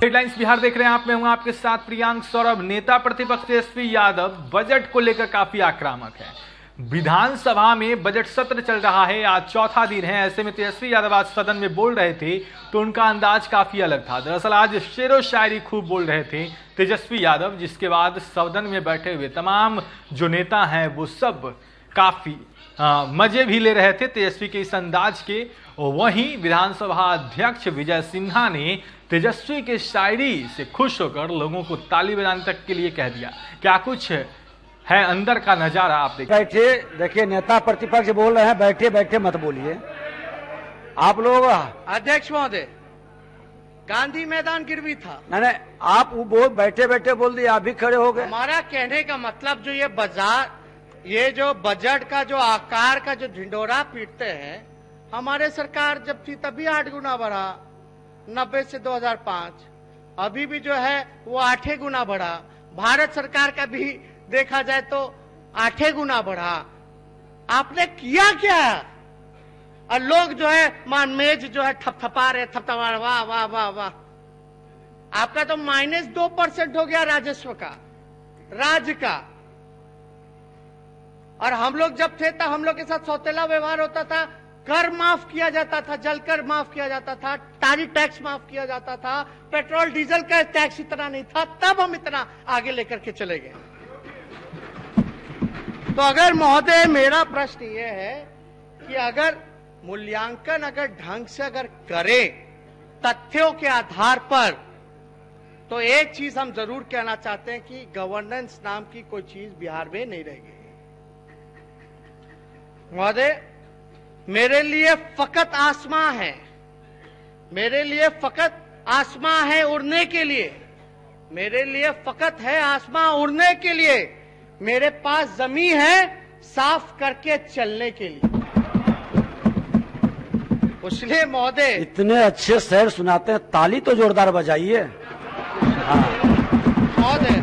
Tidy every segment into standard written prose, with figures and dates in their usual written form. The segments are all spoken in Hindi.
हेडलाइंस बिहार देख रहे हैं आप। मैं हूं आपके साथ प्रियांक सौरभ। नेता प्रतिपक्ष तेजस्वी यादव बजट को लेकर काफी आक्रामक है। विधानसभा में बजट सत्र चल रहा है, आज चौथा दिन है। ऐसे में तेजस्वी यादव आज सदन में बोल रहे थे तो उनका अंदाज काफी अलग था। दरअसल आज शेरो शायरी खूब बोल रहे थे तेजस्वी यादव, जिसके बाद सदन में बैठे हुए तमाम जो नेता हैं वो सब काफी मजे भी ले रहे थे तेजस्वी के इस अंदाज के। वहीं विधानसभा अध्यक्ष विजय सिन्हा ने तेजस्वी के शायरी से खुश होकर लोगों को ताली बजाने तक के लिए कह दिया। क्या कुछ है अंदर का नजारा आप देखिए। बैठे देखिए, नेता प्रतिपक्ष बोल रहे हैं, बैठे बैठे मत बोलिए आप लोग। अध्यक्ष महोदय, गांधी मैदान गिरवी था। नहीं, आप वो बैठे बैठे बोल दिए, आप भी खड़े हो गए। हमारा कहने का मतलब जो ये जो बजट का जो आकार का जो ढिंडोरा पीटते हैं, हमारे सरकार जब थी तभी 8 गुना बढ़ा, 90 से 2005। अभी भी जो है वो 8 गुना बढ़ा। भारत सरकार का भी देखा जाए तो 8 गुना बढ़ा। आपने किया क्या? और लोग जो है मेज जो है थपथपा रहे, थपथपा रहे, वाह वाह वाह वाह। आपका तो -2% हो गया राजस्व का, राज्य का। और हम लोग जब थे तो हम लोग के साथ सौतेला व्यवहार होता था। कर माफ किया जाता था, जलकर माफ किया जाता था, टारी टैक्स माफ किया जाता था, पेट्रोल डीजल का टैक्स इतना नहीं था, तब हम इतना आगे लेकर के चले गए। तो अगर महोदय, मेरा प्रश्न यह है कि अगर मूल्यांकन अगर ढंग से अगर करें तथ्यों के आधार पर, तो एक चीज हम जरूर कहना चाहते हैं कि गवर्नेंस नाम की कोई चीज बिहार में नहीं रहेगी। महोदय, मेरे लिए फकत आसमां है, मेरे लिए फकत आसमां है उड़ने के लिए, मेरे लिए फकत है आसमां उड़ने के लिए। मेरे पास जमीन है साफ करके चलने के लिए। इसलिए महोदय, इतने अच्छे शेर सुनाते हैं, ताली तो जोरदार बजाइए। महोदय,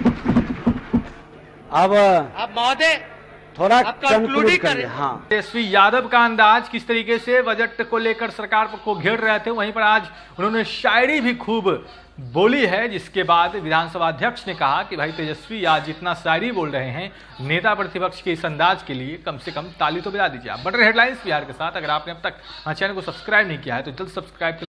अब महोदय थोड़ा कंक्लूड करें। हाँ, तेजस्वी यादव का अंदाज किस तरीके से बजट को लेकर सरकार को घेर रहे थे, वहीं पर आज उन्होंने शायरी भी खूब बोली है, जिसके बाद विधानसभा अध्यक्ष ने कहा कि भाई तेजस्वी आज जितना शायरी बोल रहे हैं, नेता प्रतिपक्ष के इस अंदाज के लिए कम से कम ताली तो बजा दीजिए। आप बढ़ रहे हेडलाइंस बिहार के साथ। अगर आपने अब तक चैनल को सब्सक्राइब नहीं किया है तो जल्द सब्सक्राइब